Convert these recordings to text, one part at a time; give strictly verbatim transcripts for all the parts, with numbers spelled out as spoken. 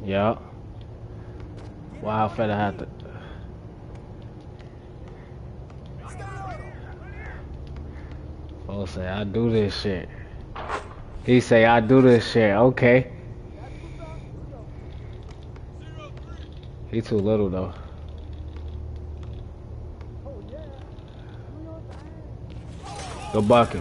Yeah. Wow, finna have to. Oh, say I do this shit. He say I do this shit. Okay. He too little though. The bucket.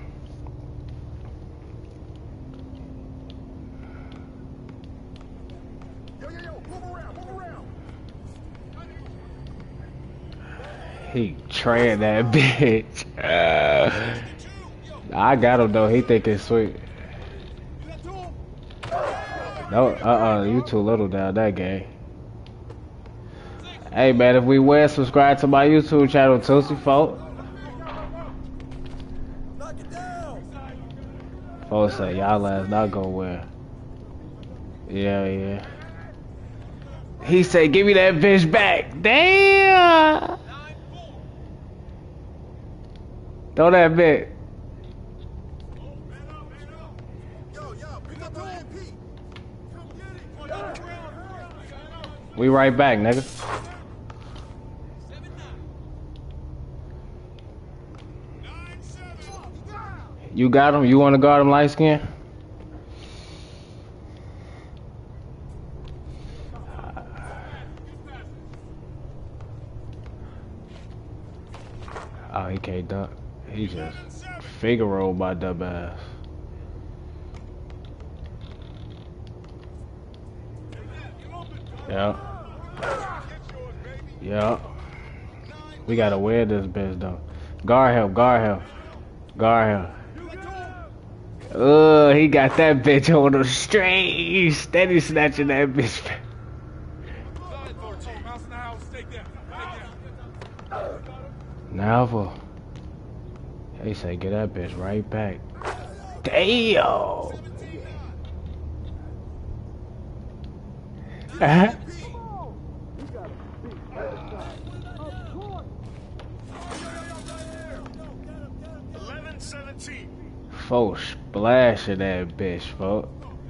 He traying that bitch. Uh, I got him though. He think it's sweet. No, uh-uh. You too little down that game. Hey man, if we win, subscribe to my YouTube channel, Tootsie Folk. Folks say y'all last not gonna win. Yeah, yeah. He said, "Give me that bitch back." Damn. Throw that bitch. We right back, nigga. You got him? You want to guard him light skin? Oh, he can't dunk. He just figure rolled by dub ass. Yeah. Yeah. We gotta wear this bitch though. Guard him, guard him. Guard him. Oh, he got that bitch on the straight. Steady snatching that bitch. Now, he say, get that bitch right back. Damn. Folks splashing that bitch, folks.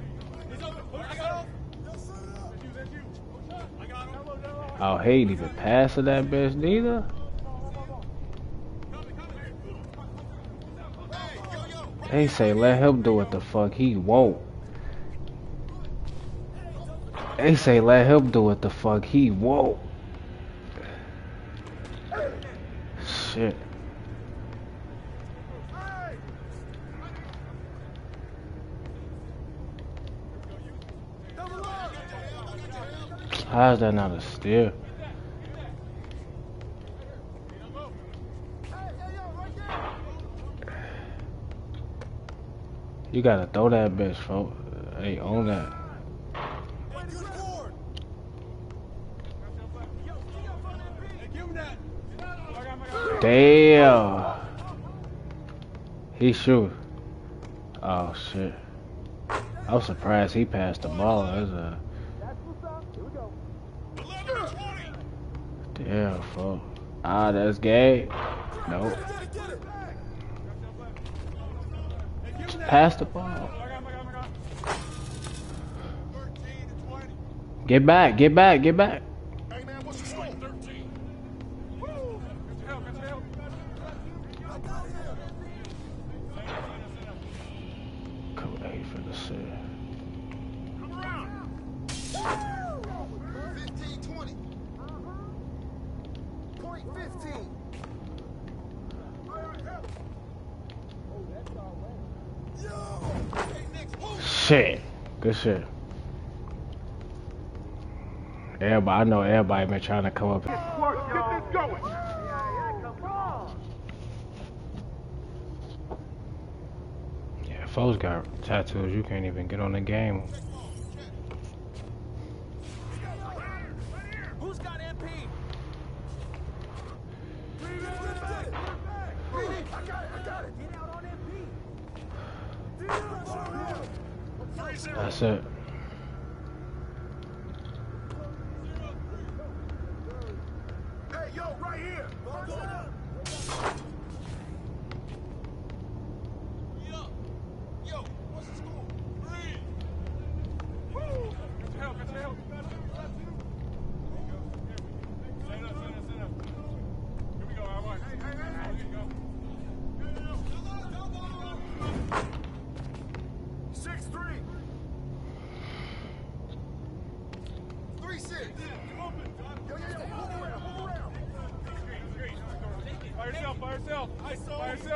Oh, he ain't even passing that bitch neither. They say let him do what the fuck he won't. They say let him do what the fuck he won't. Shit. How is that not a steal? You gotta throw that bitch, folks. Hey, own that. Damn. He shoot. Oh shit. I was surprised he passed the ball. That's a damn, fuck. Ah, that's gay. Nope. Just pass the ball. Get back, get back, get back. Come eight for the set. Shit. Good shit. Everybody, I know everybody been trying to come up. Yeah, folks got tattoos. You can't even get on the game. Who's got M P? That's it. Hey, yo, right here. Yo, what's the score? Three. Woo! Get your help, get your help.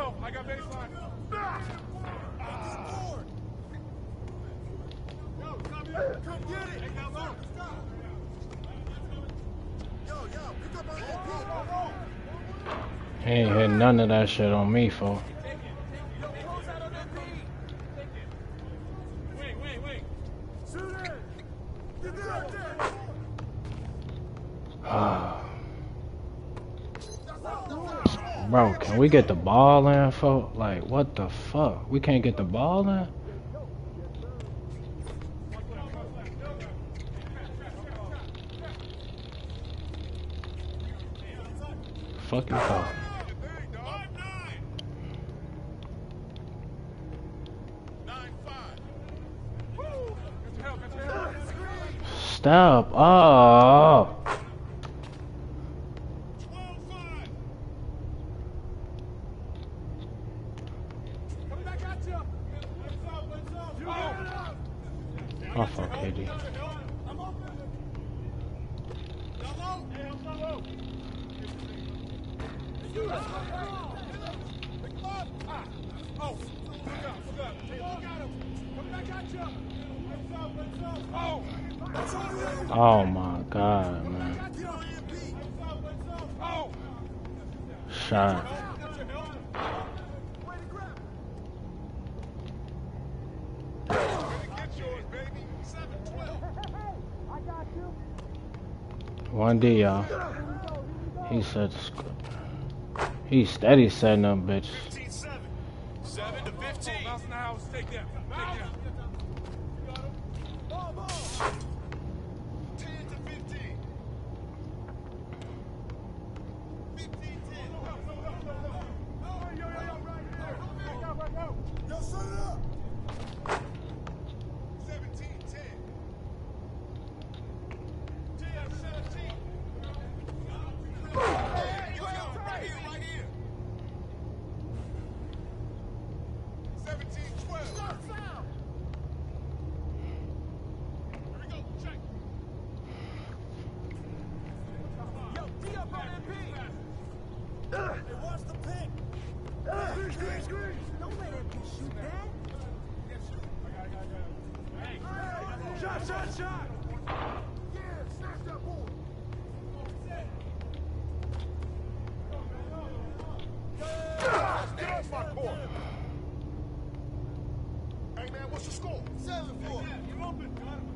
I got baseline. Come get it. Yo, yo, pick up on that. He ain't hitting none of that shit on me, folks. Wait, wait, wait. Shoot it. Get there, there. Bro, can we get the ball in, folks? Like, what the fuck? We can't get the ball in? Fuck you, folks. Stop. Oh. Oh, fuck, K D. Oh my God, man. Shot. One D, y'all. He said he's steady setting up, bitch. Seven to fifteen. Mouse in the house. Take that. Take that. Ten to fifteen. Fifteen ten. Yo, yo, yo, right here. Go, go, go. Yo, set it up. Seventeen ten. Ten seventeen. Hey, yo, yo, right here, right here. seventeen twelve. Here we go. Check. Yo, D up on M P. Hey, watch the pick. Screen, screen, screen. Don't let M P shoot that. Yes, shoot. I got it, I got it. Hey, shot, shot, shot. Yeah, snatch that ball. Get off my court. Hey man, what's the score? Seven four. You open.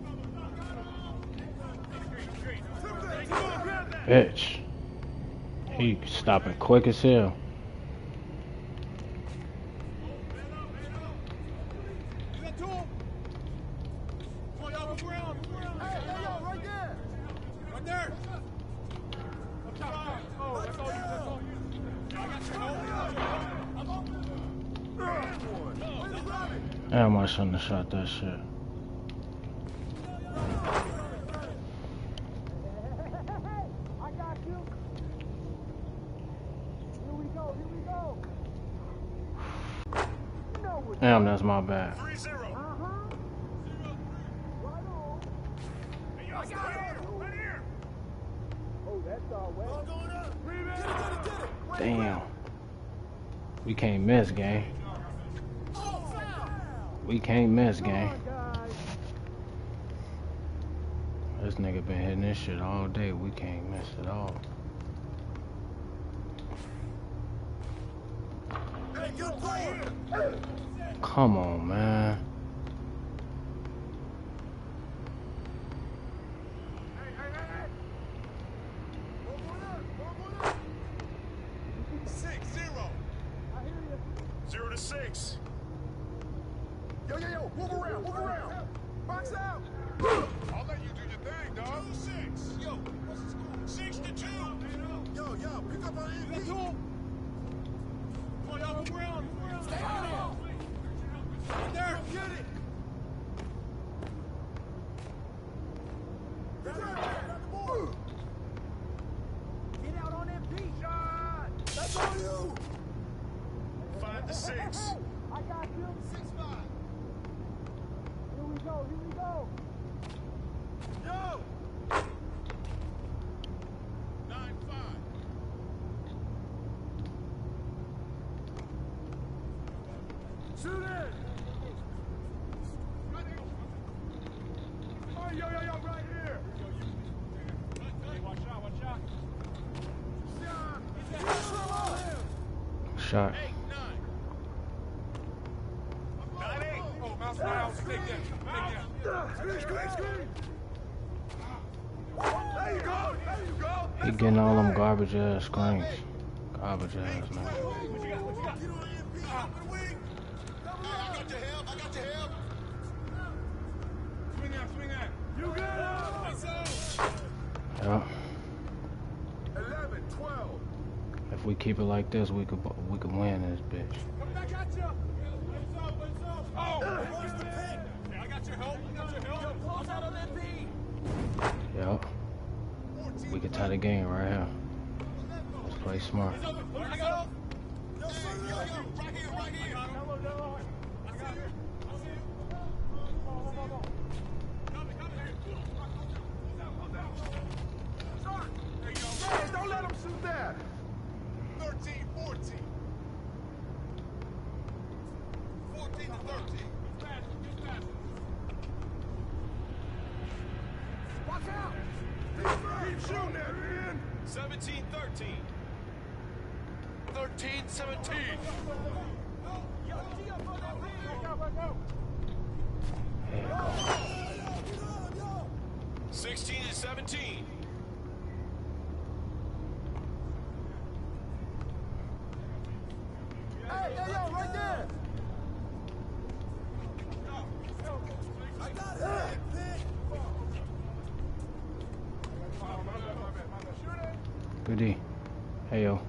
Bitch. He stopping quick as hell. Damn, I shouldn't have shot that shit. Damn, that's my bad. three zero. Damn. We can't miss, gang. We can't miss, gang. This nigga been hitting this shit all day. We can't miss at all. Come on, man. Six zero. Zero to six. Yo, yo, yo, move around, move around. Box out. I'll let you do your thing, dog. Two six. Yo, what's the score? Six to two. Yo, yo, pick up on M P. Come on, y'all, move around. Stay out there. Get there. Get it. Get there. Get out on M P. Shot. That's on you. Five to six. I got you. Six five. Here we go. Here we go. Yo. Nine five. Shoot it! Oh, yo, yo, yo, right here! Watch out, watch out. Shot. Eight, nine. Nine, eight. Oh, mouse down. Take that. Take that. Screen, screen, screen. There you go. There you go. He getting all them garbage ass screens. Garbage ass, man. What you got? What you got? I got your help. I got your help. Swing out, swing out. You got it. Yeah. eleven, twelve. If we keep it like this, we could we could win this bitch. Coming back at you. Oh, where's the pin? I got your help. I got your help. Close out on that P. Yeah. We could tie the game right here. Let's play smart. I got him. No, sir. Right here, right here. I got him. I got him. Hey, don't let him shoot that. thirteen, fourteen. fourteen to thirteen. Watch out. Keep shooting that, man. seventeen, thirteen. thirteen, seventeen. sixteen to seventeen. Hey, yo, yo, right there. I got it. Good D. Hey yo.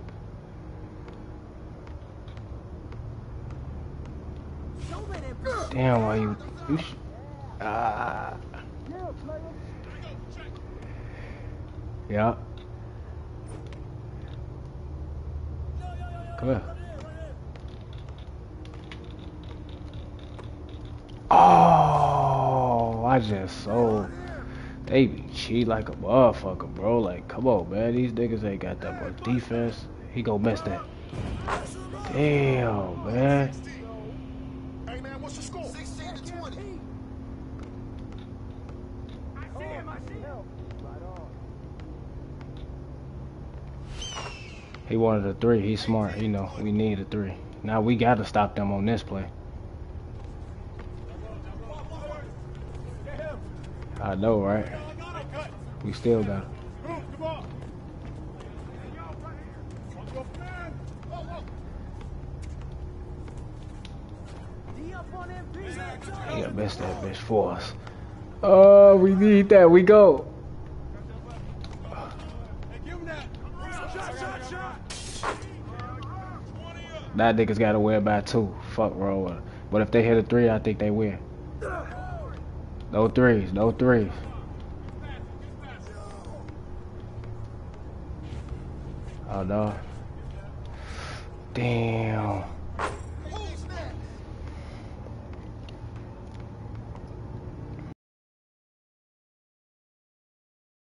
Damn, why you you sh ah. Yeah. Come here. Oh, I just so they be cheat like a motherfucker, bro. Like, come on, man. These niggas ain't got that much defense. He gon' mess that. Damn, man. Hey, man, what's the score? sixteen to twenty. I see him, I see him. He wanted a three. He's smart. He know we need a three. Now we gotta stop them on this play. I know, right? We still got it. He got missed that bitch for us. Oh, we need that. We go. That niggas gotta win by two. Fuck wrong with it. But if they hit a three, I think they win. No threes, no threes. Oh no. Damn.